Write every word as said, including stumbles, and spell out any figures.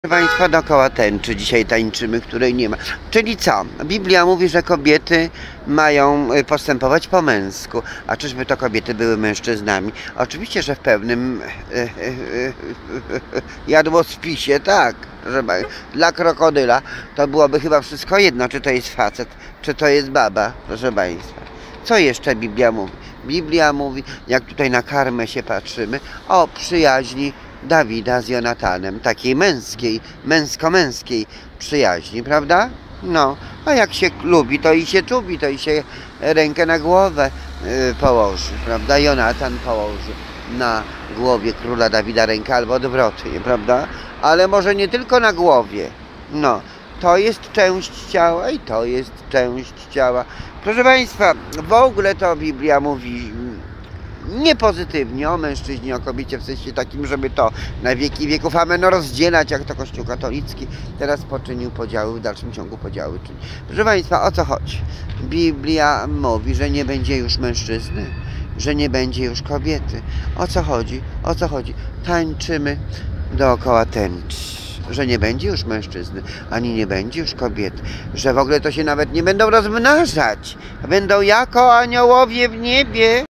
Proszę Państwa, dookoła tęczy dzisiaj tańczymy, której nie ma. Czyli co? Biblia mówi, że kobiety mają postępować po męsku. A czyżby to kobiety były mężczyznami? Oczywiście, że w pewnym jadłospisie, tak. Że dla krokodyla to byłoby chyba wszystko jedno, czy to jest facet, czy to jest baba, proszę Państwa. Co jeszcze Biblia mówi? Biblia mówi, jak tutaj na karmę się patrzymy, o przyjaźni Dawida z Jonatanem, takiej męskiej, męsko-męskiej przyjaźni, prawda? No, a jak się lubi, to i się czubi, to i się rękę na głowę yy, położy, prawda? Jonatan położy na głowie króla Dawida rękę albo odwrotnie, prawda? Ale może nie tylko na głowie, no. To jest część ciała i to jest część ciała. Proszę Państwa, w ogóle to Biblia mówi nie pozytywnie o mężczyźnie, o kobiecie, w sensie takim, żeby to na wieki wieków amen rozdzielać, jak to Kościół katolicki teraz poczynił podziały, w dalszym ciągu podziały czyni. Proszę Państwa, o co chodzi? Biblia mówi, że nie będzie już mężczyzny, że nie będzie już kobiety. O co chodzi? O co chodzi? Tańczymy dookoła tęczy. Że nie będzie już mężczyzny, ani nie będzie już kobiety, że w ogóle to się nawet nie będą rozmnażać, będą jako aniołowie w niebie.